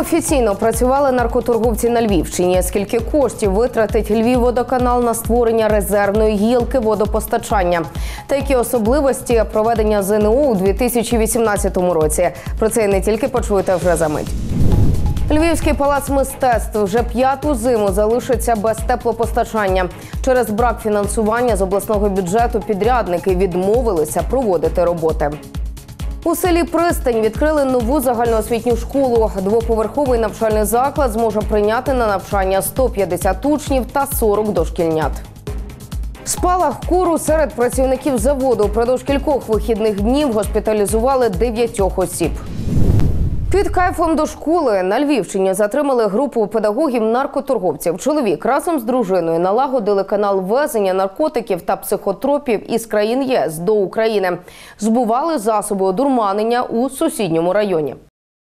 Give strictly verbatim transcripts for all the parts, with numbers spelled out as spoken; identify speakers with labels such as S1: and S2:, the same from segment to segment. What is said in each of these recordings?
S1: Неофіційно працювали наркоторговці на Львівщині. Скільки коштів витратить Львівводоканал на створення резервної гілки водопостачання? Та які особливості проведення зе ен о у дві тисячі вісімнадцятому році? Про це і не тільки почуєте вже за мить. Львівський палац мистецтв вже п'яту зиму залишиться без теплопостачання. Через брак фінансування з обласного бюджету підрядники відмовилися проводити роботи. У селі Пристань відкрили нову загальноосвітню школу. Двоповерховий навчальний заклад зможе прийняти на навчання сто п'ятдесят учнів та сорок дошкільнят. Спалах кору серед працівників заводу. Впродовж кількох вихідних днів госпіталізували дев'ятьох осіб. Під кайфом до школи на Львівщині затримали групу педагогів-наркоторговців. Чоловік разом з дружиною налагодили канал ввезення наркотиків та психотропів із країн ЄС до України. Збували засоби одурманення у сусідньому районі.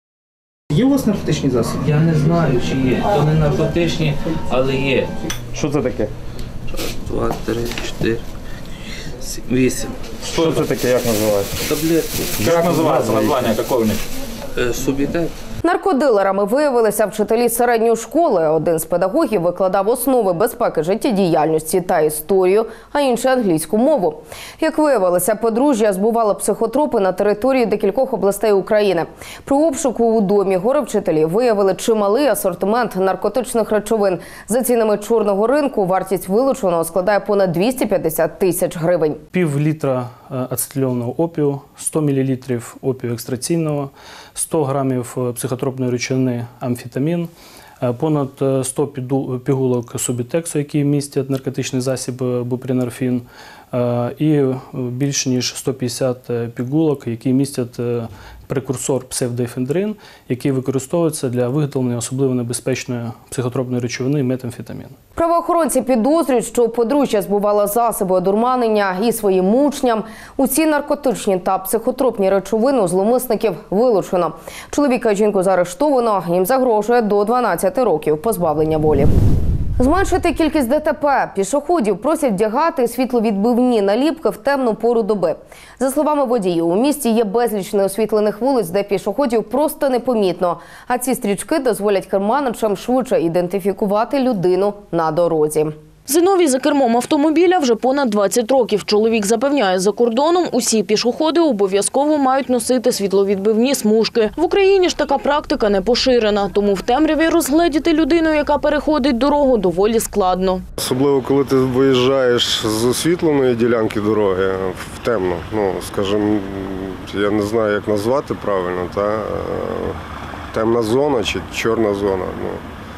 S2: Є у вас наркотичні засоби?
S3: Я не знаю, чи є. То не наркотичні, але є.
S2: Що це таке?
S3: Два, три, чотири, сім, вісім.
S2: Що це таке, як називається?
S3: Таблетки.
S2: Як називається названня, яке в них?
S3: Субітет.
S1: Наркодилерами виявилися вчителі середньої школи. Один з педагогів викладав основи безпеки життєдіяльності та історію, а інший – англійську мову. Як виявилося, подружжя збувало психотропи на території декількох областей України. При обшуку у домі горе-вчителі виявили чималий асортимент наркотичних речовин. За цінами чорного ринку вартість вилученого складає понад двісті п'ятдесят тисяч гривень.
S4: Пів літра ацетильованого опію, сто мілілітрів опію екстраційного, сто грамів психотропної речовини амфетамін, понад сто пігулок субітексу, які містять наркотичний засіб бупрінорфін, і більше ніж сто п'ятдесят пігулок, які містять прекурсор псевдоефедрин, який використовується для виготовлення особливо небезпечної психотропної речовини метамфетамін.
S1: Правоохоронці підозрюють, що подружжя збувало засоби одурманення і своїм учням. Усі наркотичні та психотропні речовини у зловмисників вилучено. Чоловіка і жінку заарештовано, їм загрожує до дванадцяти років позбавлення волі. Зменшити кількість де те пе. Пішоходів просять вдягати світловідбивні наліпки в темну пору доби. За словами водіїв, у місті є безліч неосвітлених вулиць, де пішоходів просто непомітно. А ці стрічки дозволять керманичам швидше ідентифікувати людину на дорозі.
S5: Зиновій за кермом автомобіля вже понад двадцять років. Чоловік запевняє, за кордоном усі пішоходи обов'язково мають носити світловідбивні смужки. В Україні ж така практика не поширена, тому в темряві розгледіти людину, яка переходить дорогу, доволі складно.
S6: Особливо, коли ти виїжджаєш з освітленої ділянки дороги в темну, ну, скажімо, я не знаю, як назвати правильно, та темна зона чи чорна зона. Ну,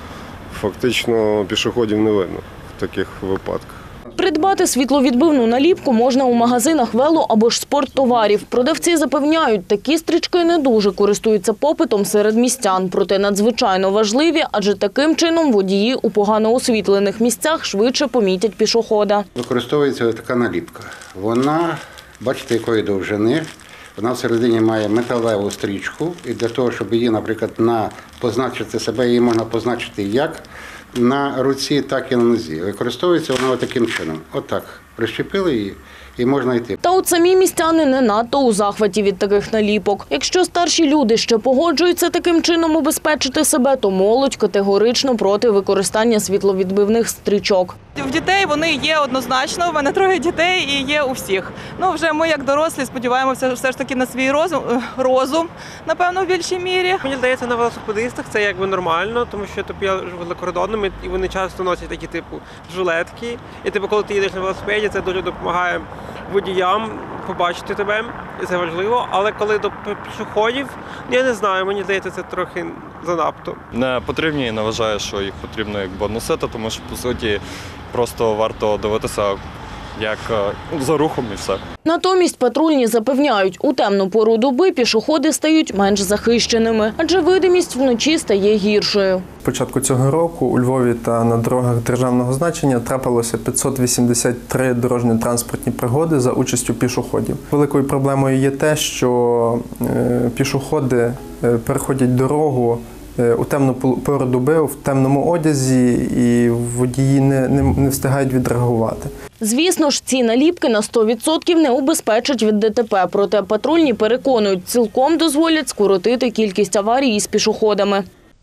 S6: фактично пішоходів не видно в таких випадках.
S5: Придбати світловідбивну наліпку можна у магазинах вело- або ж спорттоварів. Продавці запевняють, такі стрічки не дуже користуються попитом серед містян. Проте надзвичайно важливі, адже таким чином водії у погано освітлених місцях швидше помітять пішохода.
S7: Використовується така наліпка. Вона, бачите, якої довжини. Вона всередині має металеву стрічку. І для того, щоб її, наприклад, на позначити себе, її можна позначити як на руці, так і на нозі. Використовується вона таким чином. Отак. Прищепили її і можна йти.
S5: Та от самі містяни не надто у захваті від таких наліпок. Якщо старші люди ще погоджуються таким чином убезпечити себе, то молодь категорично проти використання світловідбивних стрічок.
S8: В дітей вони є однозначно, в мене троє дітей і є у всіх. Ну, вже ми як дорослі сподіваємося все ж таки на свій розум, розум, напевно, в більшій мірі.
S9: Мені здається, на велосипедистах це якби нормально, тому що типу, я живу за кордоном і вони часто носять такі типу жилетки. І типу, коли ти їдеш на велосипеді, це дуже допомагає водіям побачити тебе, і це важливо. Але коли до пішоходів, я не знаю, мені здається, це трохи занадто.
S10: Не потрібні і не вважаю, що їх потрібно якби носити, тому що, по суті, просто варто дивитися, як за рухом і все.
S5: Натомість патрульні запевняють, у темну пору доби пішоходи стають менш захищеними, адже видимість вночі стає гіршою.
S11: З початку цього року у Львові та на дорогах державного значення трапилося п'ятсот вісімдесят три дорожньо-транспортні пригоди за участю пішоходів. Великою проблемою є те, що пішоходи переходять дорогу у темну пору доби, в темному одязі, і водії не, не, не встигають відреагувати.
S5: Звісно ж, ці наліпки на сто відсотків не убезпечать від де те пе, проте патрульні переконують, цілком дозволять скоротити кількість аварій із пішоходами.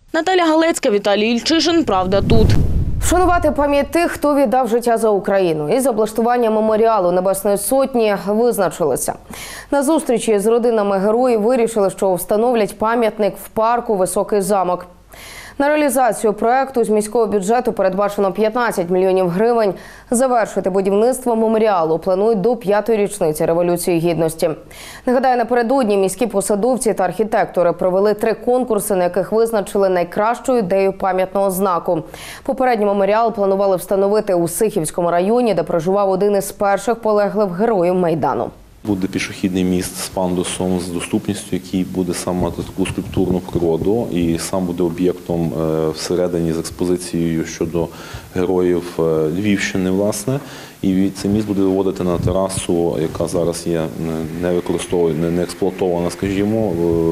S5: Наталя Галецька, Віталій Ільчишин. Правда тут.
S1: Вшанувати пам'ять тих, хто віддав життя за Україну. Із облаштуванням меморіалу Небесної Сотні визначилися. На зустрічі з родинами героїв вирішили, що встановлять пам'ятник в парку «Високий замок». На реалізацію проекту з міського бюджету передбачено п'ятнадцять мільйонів гривень. Завершити будівництво меморіалу планують до п'ятої річниці Революції Гідності. Нагадаю, напередодні міські посадовці та архітектори провели три конкурси, на яких визначили найкращу ідею пам'ятного знаку. Попередній меморіал планували встановити у Сихівському районі, де проживав один із перших полеглих героїв Майдану.
S12: Буде пішохідний міст з пандусом, з доступністю, який буде сам мати таку скульптурну природу і сам буде об'єктом всередині з експозицією щодо героїв Львівщини, власне. І цей міст буде виводити на терасу, яка зараз є не використовує, не експлуатована, скажімо,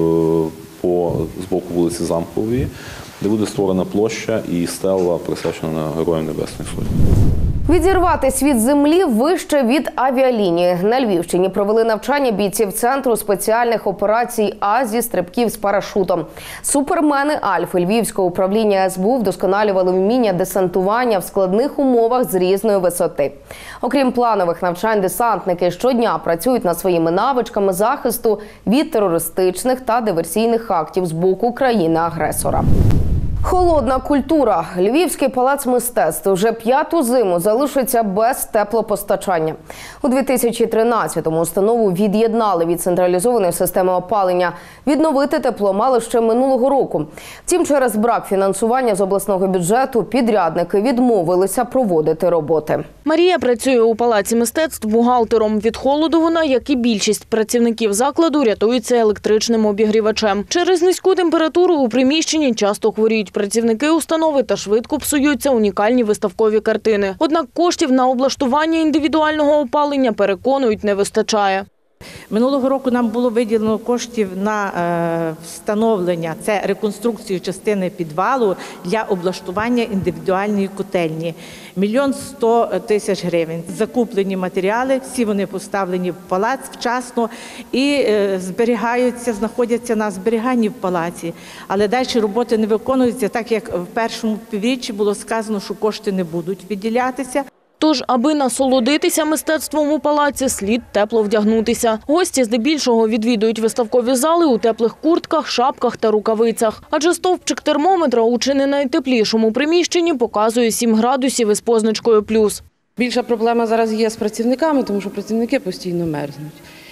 S12: по з боку вулиці Замкової, де буде створена площа і стела, присвячена Героям Небесної Сотні.
S1: Відірвати світ землі вище від авіалінії. На Львівщині провели навчання бійців Центру спеціальних операцій А зі стрибків з парашутом. Супермени Альфи Львівського управління ес бе у вдосконалювали вміння десантування в складних умовах з різної висоти. Окрім планових навчань, десантники щодня працюють над своїми навичками захисту від терористичних та диверсійних актів з боку країни-агресора. Холодна культура. Львівський палац мистецтв вже п'яту зиму залишиться без теплопостачання. У дві тисячі тринадцятому установу від'єднали від централізованої системи опалення. Відновити тепло мали ще минулого року. Втім, через брак фінансування з обласного бюджету підрядники відмовилися проводити роботи.
S5: Марія працює у палаці мистецтв бухгалтером. Від холоду вона, як і більшість працівників закладу, рятується електричним обігрівачем. Через низьку температуру у приміщенні часто хворіють працівники установи та швидко псуються унікальні виставкові картини. Однак коштів на облаштування індивідуального опалення, переконують, не вистачає.
S13: Минулого року нам було виділено коштів на е, встановлення, це реконструкцію частини підвалу для облаштування індивідуальної котельні. Мільйон сто тисяч гривень. Закуплені матеріали, всі вони поставлені в палац вчасно і е, зберігаються, знаходяться на зберіганні в палаці. Але далі роботи не виконуються, так як в першому півріччі було сказано, що кошти не будуть виділятися.
S5: Тож, аби насолодитися мистецтвом у палаці, слід тепло вдягнутися. Гості здебільшого відвідують виставкові зали у теплих куртках, шапках та рукавицях. Адже стовпчик термометра у чи не найтеплішому приміщенні показує сім градусів із позначкою плюс.
S14: Більша проблема зараз є з працівниками, тому що працівники постійно мерзнуть.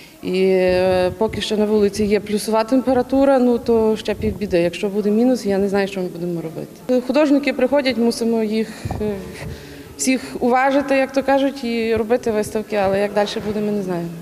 S14: І поки що на вулиці є плюсова температура, ну то ще півбіди. Якщо буде мінус, я не знаю, що ми будемо робити. Художники приходять, мусимо їх всіх уважити, як то кажуть, і робити виставки, але як далі буде, ми не знаємо.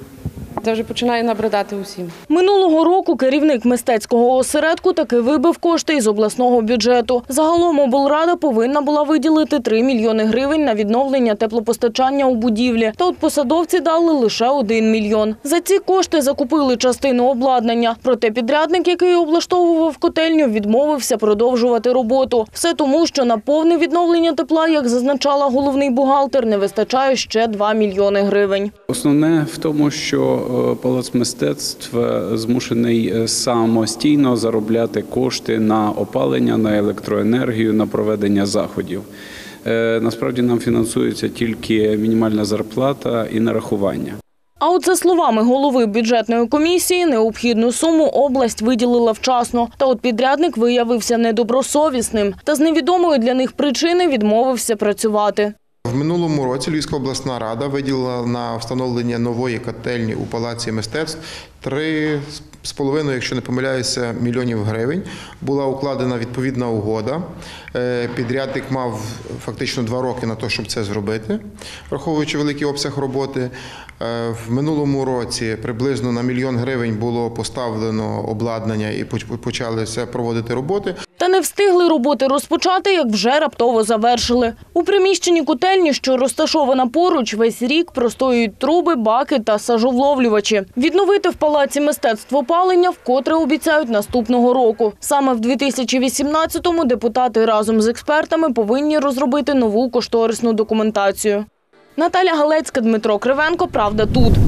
S14: Це вже починає набридати усім.
S5: Минулого року керівник мистецького осередку таки вибив кошти із обласного бюджету. Загалом облрада повинна була виділити три мільйони гривень на відновлення теплопостачання у будівлі. Та от посадовці дали лише один мільйон. За ці кошти закупили частину обладнання. Проте підрядник, який облаштовував котельню, відмовився продовжувати роботу. Все тому, що на повне відновлення тепла, як зазначала головний бухгалтер, не вистачає ще два мільйони гривень.
S15: Основне в тому, що Палац мистецтв змушений самостійно заробляти кошти на опалення, на електроенергію, на проведення заходів. Насправді нам фінансується тільки мінімальна зарплата і нарахування.
S5: А от за словами голови бюджетної комісії, необхідну суму область виділила вчасно. Та от підрядник виявився недобросовісним та з невідомої для них причини відмовився працювати.
S16: В минулому році Львівська обласна рада виділила на встановлення нової котельні у Палаці мистецтв три з половиною, якщо не помиляюся, мільйонів гривень. Була укладена відповідна угода. Підрядник мав фактично два роки на те, щоб це зробити, враховуючи великий обсяг роботи. В минулому році приблизно на мільйон гривень було поставлено обладнання і почалися проводити роботи.
S5: Та не встигли роботи розпочати, як вже раптово завершили. У приміщенні котельні, що розташована поруч, весь рік простоюють труби, баки та сажовловлювачі. Відновити в Палаці мистецтв опалення вкотре обіцяють наступного року. Саме в дві тисячі вісімнадцятому депутати разом з експертами повинні розробити нову кошторисну документацію. Наталя Галецька, Дмитро Кривенко. Правда тут.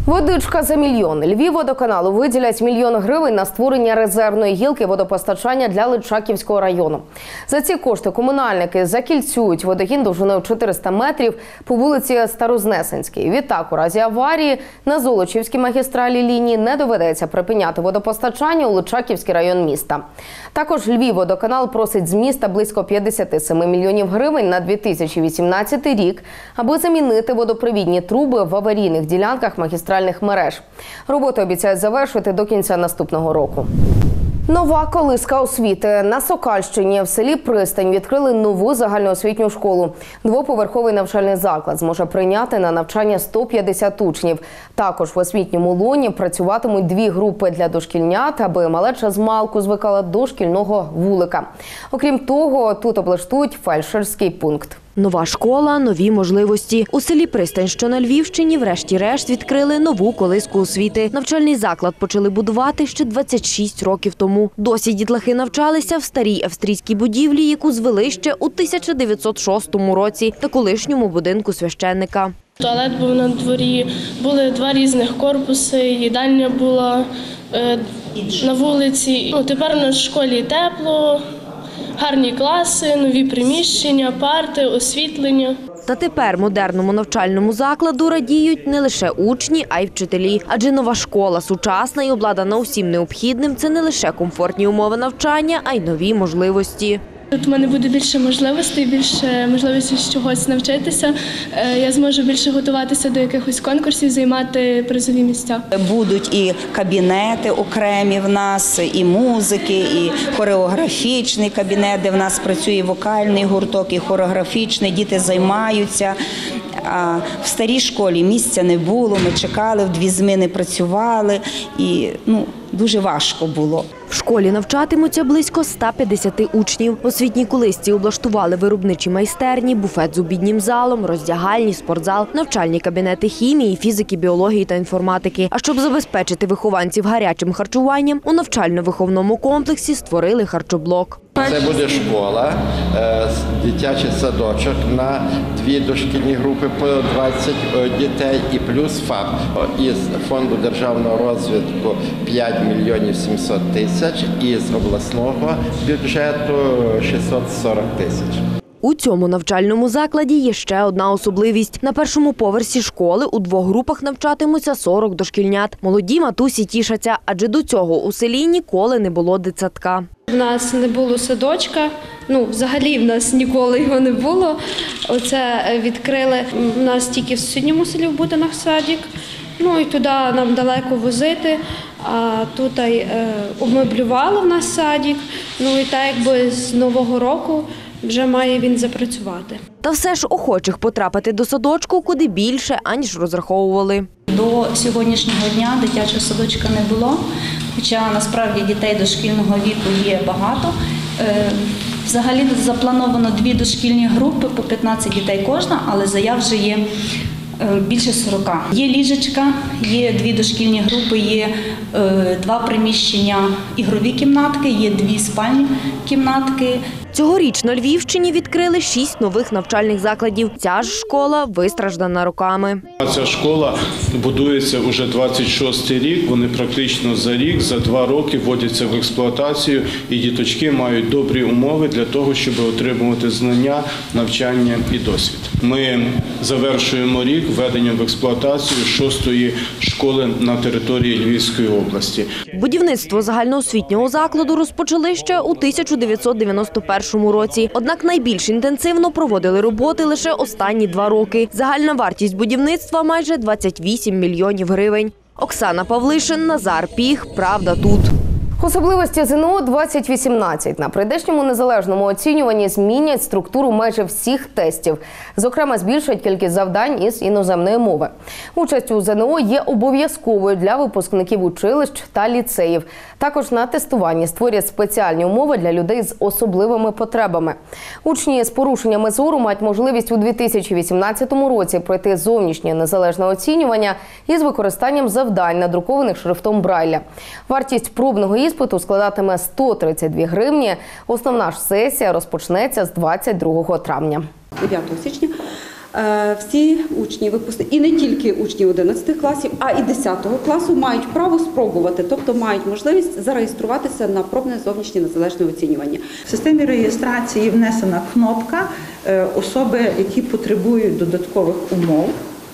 S1: Водичка за мільйон. Львівводоканалу виділять мільйон гривень на створення резервної гілки водопостачання для Личаківського району. За ці кошти комунальники закільцюють водогін довжиною чотириста метрів по вулиці Старознесенській. Відтак, у разі аварії на Золочівській магістралі лінії не доведеться припиняти водопостачання у Личаківський район міста. Також Львівводоканал просить з міста близько п'ятдесят сім мільйонів гривень на дві тисячі вісімнадцятий рік, аби замінити водопровідні труби в аварійних ділянках магістральних мереж. Роботи обіцяють завершити до кінця наступного року. Нова колиска освіти. На Сокальщині в селі Пристань відкрили нову загальноосвітню школу. Двоповерховий навчальний заклад зможе прийняти на навчання сто п'ятдесят учнів. Також в освітньому лоні працюватимуть дві групи для дошкільнят, аби малеча змалку звикала до шкільного вулика. Окрім того, тут облаштують фельдшерський пункт.
S5: Нова школа – нові можливості. У селі Пристань, що на Львівщині, врешті-решт відкрили нову колиску освіти. Навчальний заклад почали будувати ще двадцять шість років тому. Досі дітлахи навчалися в старій австрійській будівлі, яку звели ще у тисяча дев'ятсот шостому році та колишньому будинку священника.
S17: Туалет був на дворі, були два різних корпуси, їдальня була е, на вулиці. Ну, тепер у нас в школі тепло. Гарні класи, нові приміщення, парти, освітлення.
S5: Та тепер модерному навчальному закладу радіють не лише учні, а й вчителі. Адже нова школа, сучасна і обладнана усім необхідним – це не лише комфортні умови навчання, а й нові можливості.
S17: Тут у мене буде більше можливостей, більше можливості чогось навчитися. Я зможу більше готуватися до якихось конкурсів, займати призові місця.
S18: Будуть і кабінети окремі в нас, і музики, і хореографічний кабінет, де в нас працює вокальний гурток, і хореографічний, діти займаються. А в старій школі місця не було, ми чекали, в дві зміни працювали і ну, дуже важко було.
S5: В школі навчатимуться близько ста п'ятдесят учнів. В освітній колисці облаштували виробничі майстерні, буфет з обіднім залом, роздягальні, спортзал, навчальні кабінети хімії, фізики, біології та інформатики. А щоб забезпечити вихованців гарячим харчуванням, у навчально-виховному комплексі створили харчоблок.
S19: Це буде школа, дитячий садочок на дві дошкільні групи по двадцять дітей і плюс ФАП. Із фонду державного розвитку п'ять мільйонів сімсот тисяч, із обласного бюджету шістсот сорок тисяч.
S5: У цьому навчальному закладі є ще одна особливість. На першому поверсі школи у двох групах навчатимуться сорок дошкільнят. Молоді матусі тішаться, адже до цього у селі ніколи не було дитсадка.
S20: В нас не було садочка, ну взагалі в нас ніколи його не було. Оце відкрили, в нас тільки в сусідньому селі в Бутинах садик, ну і туди нам далеко возити, а тут е, обмеблювали в нас садик, ну і так якби з Нового року вже має він запрацювати.
S5: Та все ж охочих потрапити до садочку куди більше, аніж розраховували.
S21: До сьогоднішнього дня дитячого садочка не було, хоча насправді дітей дошкільного віку є багато. Взагалі заплановано дві дошкільні групи, по п'ятнадцять дітей кожна, але заяв вже є більше сорока. Є ліжечка, є дві дошкільні групи, є два приміщення ігрові кімнатки, є дві спальні кімнатки.
S5: Цьогоріч на Львівщині відкрили шість нових навчальних закладів. Ця ж школа вистраждана роками.
S22: Ця школа будується вже двадцять шостий рік. Вони практично за рік, за два роки вводяться в експлуатацію, і діточки мають добрі умови для того, щоб отримувати знання, навчання і досвід. Ми завершуємо рік введенням в експлуатацію шостої школи на території Львівської області.
S5: Будівництво загальноосвітнього закладу розпочали ще у тисяча дев'ятсот дев'яносто першому році. Однак найбільш інтенсивно проводили роботи лише останні два роки. Загальна вартість будівництва – майже двадцять вісім мільйонів гривень. Оксана Павлишин, Назар Піх. Правда тут.
S1: Особливості ЗНО двадцять вісімнадцять на прийдешньому незалежному оцінюванні змінять структуру майже всіх тестів. Зокрема, збільшать кількість завдань із іноземної мови. Участь у ЗНО є обов'язковою для випускників училищ та ліцеїв. Також на тестуванні створять спеціальні умови для людей з особливими потребами. Учні з порушеннями зору мають можливість у дві тисячі вісімнадцятому році пройти зовнішнє незалежне оцінювання із використанням завдань, надрукованих шрифтом Брайля. Вартість пробного іспиту складатиме сто тридцять дві гривні. Основна ж сесія розпочнеться з двадцять другого травня.
S23: дев'ятого січня
S2: всі учні випускники, і не тільки учні одинадцятих класів, а і десятого класу мають право спробувати, тобто мають можливість зареєструватися на пробне зовнішнє незалежне оцінювання.
S3: В системі реєстрації внесена кнопка «Особи, які потребують додаткових умов».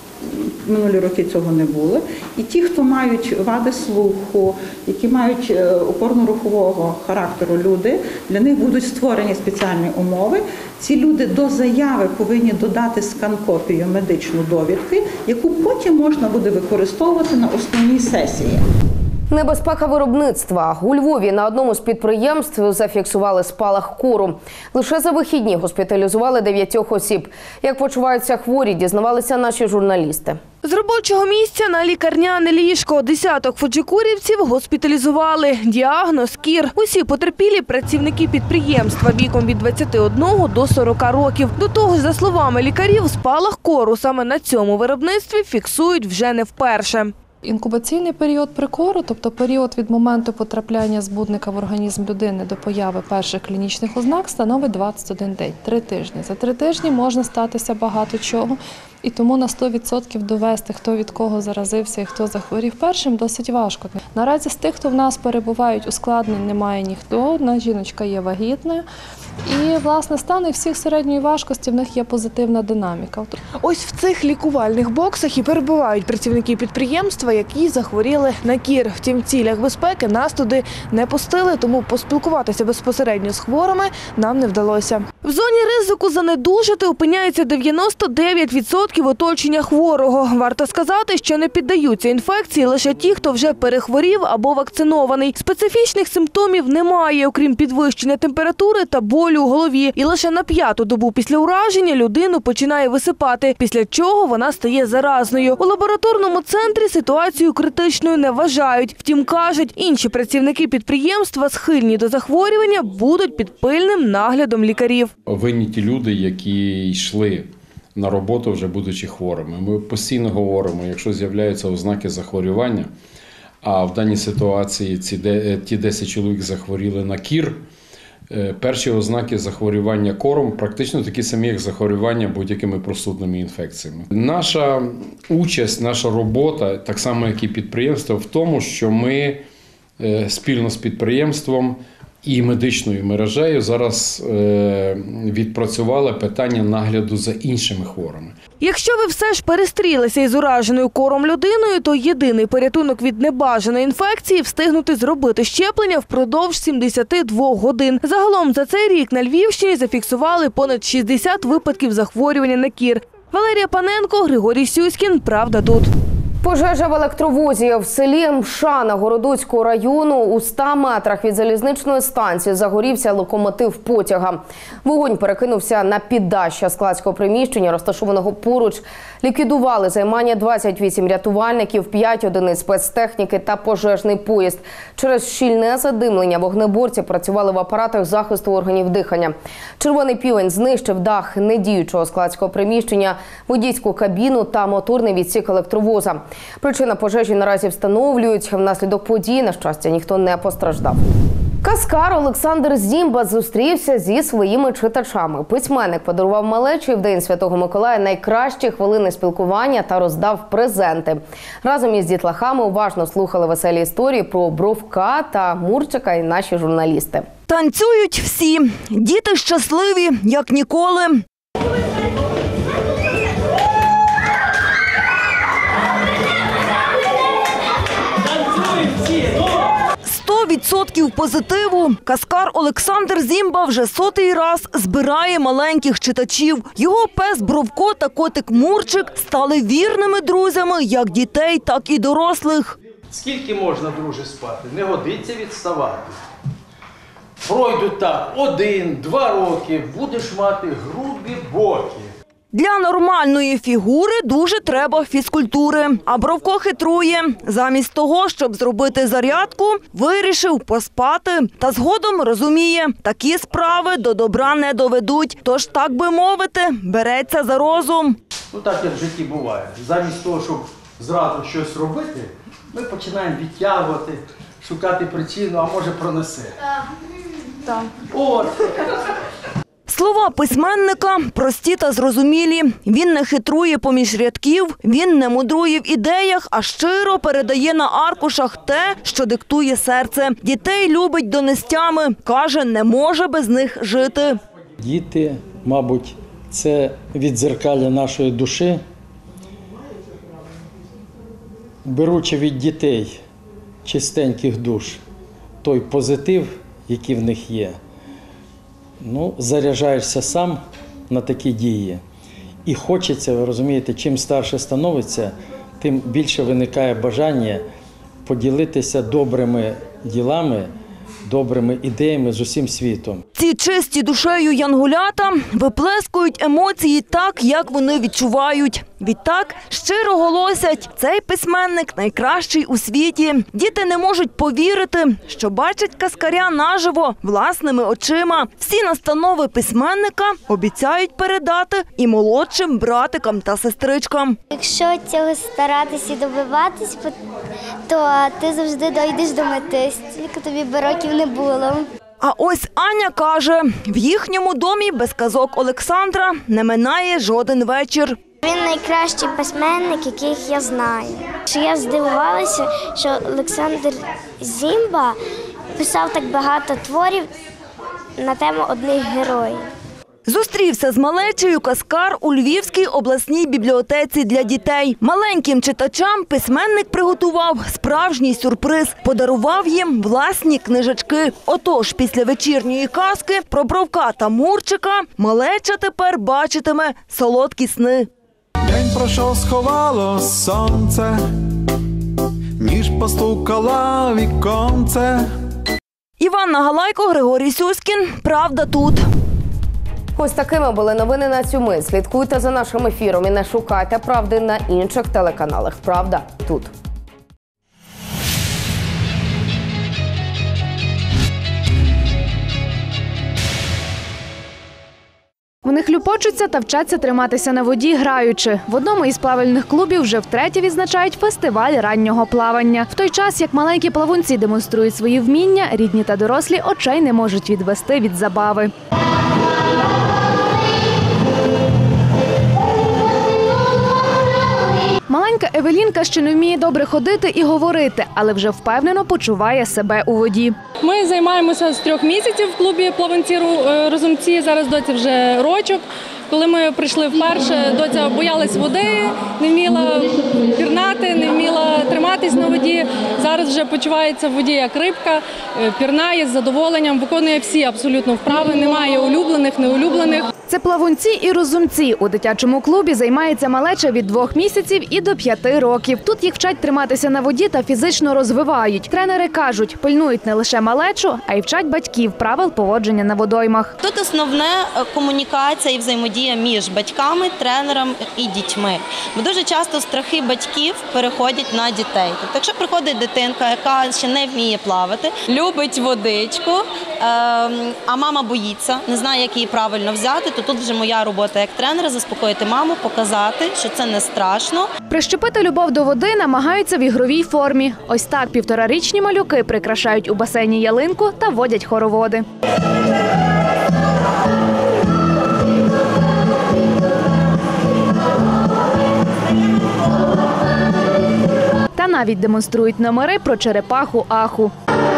S3: Минулі роки цього не було. І ті, хто мають вади слуху, які мають опорно-рухового характеру люди, для них будуть створені спеціальні умови. Ці люди до заяви повинні додати скан-копію медичну довідки, яку потім можна буде використовувати на основній сесії.
S1: Небезпека виробництва. У Львові на одному з підприємств зафіксували спалах кору. Лише за вихідні госпіталізували дев'ятьох осіб. Як почуваються хворі, дізнавалися наші журналісти.
S5: З робочого місця на лікарняне ліжко десяток фоджикурівців госпіталізували. Діагноз – кір. Усі потерпілі – працівники підприємства віком від двадцяти одного до сорока років. До того ж, за словами лікарів, спалах кору саме на цьому виробництві фіксують вже не вперше.
S23: Інкубаційний період при кору, тобто період від моменту потрапляння збудника в організм людини до появи перших клінічних ознак, становить двадцять один день, три тижні. За три тижні можна статися багато чого, і тому на сто відсотків довести, хто від кого заразився і хто захворів першим, досить важко. Наразі з тих, хто в нас перебувають, ускладнень немає ніхто, одна жіночка є вагітною. І, власне, стани всіх середньої важкості, в них є позитивна динаміка.
S5: Ось в цих лікувальних боксах і перебувають працівники підприємства, які захворіли на кір. Втім, в цілях безпеки нас туди не пустили, тому поспілкуватися безпосередньо з хворими нам не вдалося. В зоні ризику занедужати опиняється дев'яносто дев'ять відсотків оточення хворого. Варто сказати, що не піддаються інфекції лише ті, хто вже перехворів або вакцинований. Специфічних симптомів немає, окрім підвищення температури та болю у голові. І лише на п'яту добу після ураження людину починає висипати, після чого вона стає заразною. У лабораторному центрі ситуацію критичною не вважають. Втім, кажуть, інші працівники підприємства, схильні до захворювання, будуть під пильним наглядом лікарів.
S24: Винні ті люди, які йшли на роботу, вже будучи хворими. Ми постійно говоримо, якщо з'являються ознаки захворювання, а в даній ситуації ці ті десять чоловік захворіли на кір, перші ознаки захворювання кором практично такі самі, як захворювання будь-якими простудними інфекціями. Наша участь, наша робота, так само як і підприємство, в тому, що ми спільно з підприємством і медичною мережею зараз відпрацювали питання нагляду за іншими хворими.
S5: Якщо ви все ж перестрілися із ураженою кором людиною, то єдиний порятунок від небажаної інфекції – встигнути зробити щеплення впродовж сімдесяти двох годин. Загалом за цей рік на Львівщині зафіксували понад шістдесят випадків захворювання на кір. Валерія Паненко, Григорій Сюськін. Правда тут.
S1: Пожежа в електровозі в селі Мшана Городоцького району. У ста метрах від залізничної станції загорівся локомотив потяга. Вогонь перекинувся на піддаща складського приміщення, розташованого поруч. Ліквідували займання двадцять вісім рятувальників, п'ять одиниць спецтехніки та пожежний поїзд. Через щільне задимлення вогнеборці працювали в апаратах захисту органів дихання. Червоний півень знищив дах недіючого складського приміщення, водійську кабіну та моторний відсік електровоза. Причина пожежі наразі встановлюють. Внаслідок події, на щастя, ніхто не постраждав. Каскар Олександр Зімба зустрівся зі своїми читачами. Письменник подарував малечі в День Святого Миколая найкращі хвилини спілкування та роздав презенти. Разом із дітлахами уважно слухали веселі історії про Бровка та Мурчика і наші журналісти.
S25: Танцюють всі. Діти щасливі, як ніколи. сто відсотків позитиву. Каскар Олександр Зімба вже сотий раз збирає маленьких читачів. Його пес Бровко та котик Мурчик стали вірними друзями як дітей, так і дорослих.
S26: Скільки можна, друже, спати? Не годиться відставати. Пройдуть так один, два роки, будеш мати грубі боки.
S25: Для нормальної фігури дуже треба фізкультури. А Бровко хитрує. Замість того, щоб зробити зарядку, вирішив поспати. Та згодом розуміє, такі справи до добра не доведуть. Тож, так би мовити, береться за розум.
S26: Ну так, як в житті буває. Замість того, щоб зразу щось робити, ми починаємо відтягувати, шукати причину, а може пронесе.
S25: Так.
S26: От.
S25: Слова письменника прості та зрозумілі. Він не хитрує поміж рядків, він не мудрує в ідеях, а щиро передає на аркушах те, що диктує серце. Дітей любить донестями. Каже, не може без них жити.
S4: Діти, мабуть, це віддзеркалля нашої душі. Беручи від дітей чистеньких душ той позитив, який в них є, ну, заряджаєшся сам на такі дії. І хочеться, ви розумієте, чим старше становиться, тим більше виникає бажання поділитися добрими ділами, добрими ідеями з усім світом.
S25: Ці чисті душею янголята виплескують емоції так, як вони відчувають. Відтак щиро голосять, цей письменник найкращий у світі. Діти не можуть повірити, що бачать казкаря наживо, власними очима. Всі настанови письменника обіцяють передати і молодшим братикам та сестричкам.
S6: Якщо цього старатись і добиватись, то ти завжди дійдеш до мети, стільки тобі би років не було.
S25: А ось Аня каже, в їхньому домі без казок Олександра не минає жоден вечір.
S6: Він найкращий письменник, яких я знаю. Що я здивувалася, що Олександр Зімба писав так багато творів на тему одних героїв.
S25: Зустрівся з малечею казкар у Львівській обласній бібліотеці для дітей. Маленьким читачам письменник приготував справжній сюрприз. Подарував їм власні книжечки. Отож, після вечірньої казки про Бровка та Мурчика малеча тепер бачитиме солодкі сни.
S7: День пройшов, сховало сонце, ніж постукала віконце.
S25: Іванна Галайко, Григорій Сюськін. Правда тут.
S1: Ось такими були новини на цю мить. Слідкуйте за нашим ефіром і не шукайте правди на інших телеканалах. Правда тут.
S23: Вони хлюпочуться та вчаться триматися на воді, граючи. В одному із плавальних клубів вже втретє відзначають фестиваль раннього плавання. В той час, як маленькі плавунці демонструють свої вміння, рідні та дорослі очей не можуть відвести від забави. Маленька Евелінка ще не вміє добре ходити і говорити, але вже впевнено почуває себе у воді.
S8: Ми займаємося з трьох місяців в клубі плаванці-розумці, зараз доці вже рочок. Коли ми прийшли вперше, доця боялась води, не вміла пірнати, не вміла триматись на воді. Зараз вже почувається в воді як рибка, пірнає з задоволенням, виконує всі абсолютно вправи, немає улюблених, неулюблених.
S23: Це плавунці і розумці. У дитячому клубі займається малеча від двох місяців і до п'яти років. Тут їх вчать триматися на воді та фізично розвивають. Тренери кажуть, пильнують не лише малечу, а й вчать батьків правил поводження на водоймах.
S9: Тут основне комунікація і взаємодія між батьками, тренером і дітьми. Бо дуже часто страхи батьків переходять на дітей. Тобто, якщо приходить дитинка, яка ще не вміє плавати, любить водичку, а мама боїться, не знає, як її правильно взяти, то тут вже моя робота як тренера – заспокоїти маму, показати, що це не страшно.
S23: Прищепити любов до води намагаються в ігровій формі. Ось так півторарічні малюки прикрашають у басейні ялинку та водять хороводи. Та навіть демонструють номери про черепаху Аху.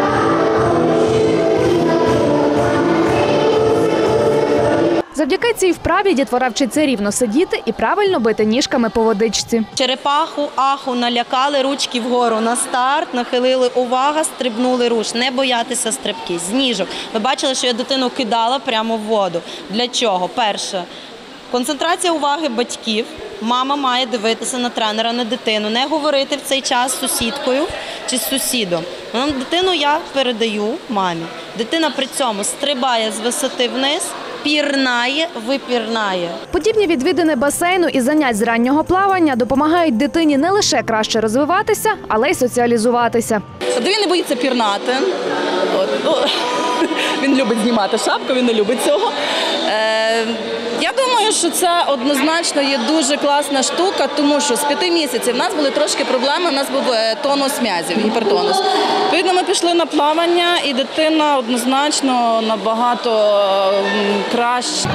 S23: Завдяки цій вправі дітвора вчиться рівно сидіти і правильно бити ніжками по водичці.
S9: Черепаху, аху, налякали, ручки вгору на старт, нахилили, увага, стрибнули руш. Не боятися стрибки, з ніжок. Ви бачили, що я дитину кидала прямо в воду. Для чого? Перше, концентрація уваги батьків. Мама має дивитися на тренера, на дитину, не говорити в цей час з сусідкою чи з сусідом. Дитину я передаю мамі. Дитина при цьому стрибає з висоти вниз, пірнає, випірнає.
S23: Подібні відвідини басейну і занять з раннього плавання допомагають дитині не лише краще розвиватися, але й соціалізуватися.
S10: Він не боїться пірнати. От, ну, він любить знімати шапку, він не любить цього. Е, я думаю, думаю, що це однозначно є дуже класна штука, тому що з п'яти місяців в нас були трошки проблеми, у нас був тонус м'язів, гіпертонус. Відповідно, ми пішли на плавання, і дитина однозначно набагато краще.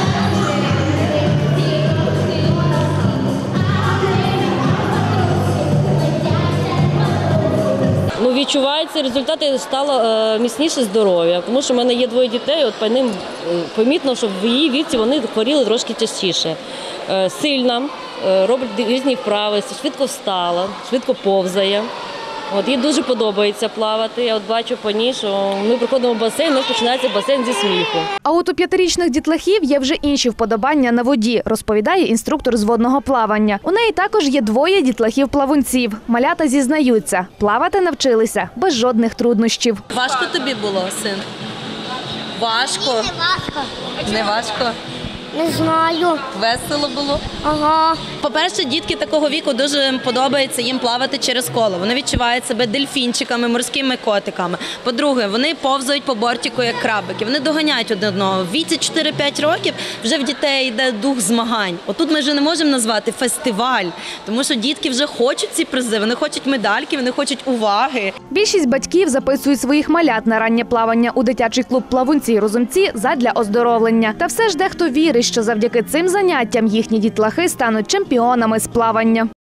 S11: Ну, відчуваються результати, стало е, міцніше здоров'я, тому що в мене є двоє дітей, от по ним е, помітно, що в її віці вони хворіли трошки частіше. Е, сильна, е, робить різні вправи, швидко встала, швидко повзає. От, їй дуже подобається плавати. Я от бачу по ній, що ми приходимо в басейн, у нас починається басейн зі сміху.
S12: А от у п'ятирічних дітлахів є вже інші вподобання на воді, розповідає інструктор з водного плавання. У неї також є двоє дітлахів-плавунців. Малята зізнаються, плавати навчилися без жодних труднощів.
S9: Важко тобі було, син? Важко?
S6: Не важко.
S9: Не важко?
S6: Не знаю.
S9: Весело було?
S6: Ага.
S9: По-перше, дітки такого віку дуже подобається їм плавати через коло. Вони відчувають себе дельфінчиками, морськими котиками. По-друге, вони повзають по бортику, як крабики. Вони доганяють один одного. В віці чотири-п'ять років вже в дітей йде дух змагань. Отут ми вже не можемо назвати фестиваль, тому що дітки вже хочуть ці призи, вони хочуть медальки, вони хочуть уваги.
S12: Більшість батьків записують своїх малят на раннє плавання у дитячий клуб «Плавунці-розумці» задля оздоровлення. Та все ж дехто вірить, що завдяки цим заняттям їхні дітлахи стануть чемпіонами з плавання.